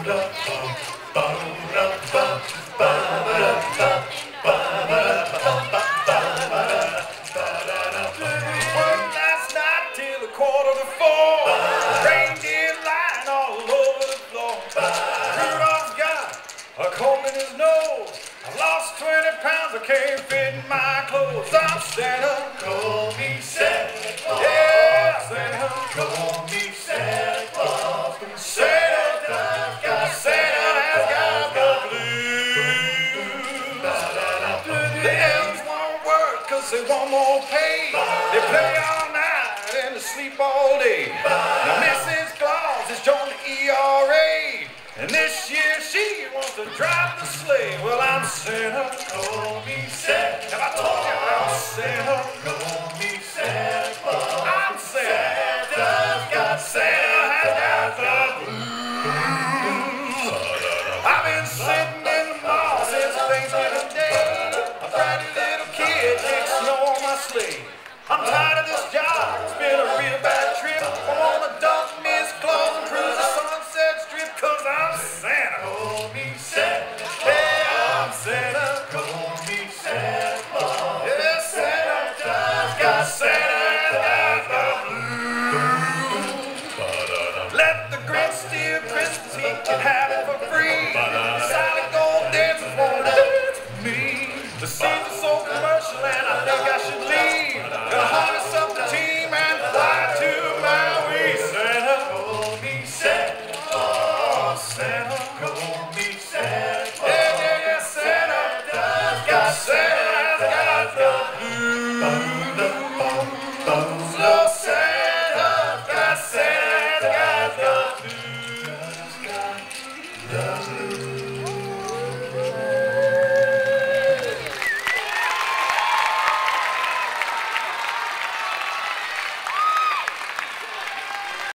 Last night till 3:45. Reindeer lying all over the floor. Rudolph's got a cold in his nose. I lost 20 pounds, I can't fit in my clothes. I'm Santa, call me Santa Claus. Yeah, Santa, call me Santa Claus. Santa has got the blues. The elves won't work 'cause they want more pay. They play all night and they sleep all day. Now Mrs. Claus is joining the ERA. And this year she wants to drive the sleigh. Well, I'm Santa, call me Santa. Have I told you I'm Santa? Call me Santa Claus. I'm Santa. Santa has got the blues. I've been sitting in the mall since Thanksgiving Day. A brand new little kid takes snow on my sleigh. I'm tired of this job. It's been a real bad trip. I wanna dump Miss Claus and cruise the Sunset Strip 'cause I'm Santa. Call me Santa. Hey, I'm Santa. Call me Santa Claus. Yeah, Santa's got the blues. Let the Grinch steal Christmas. He can have it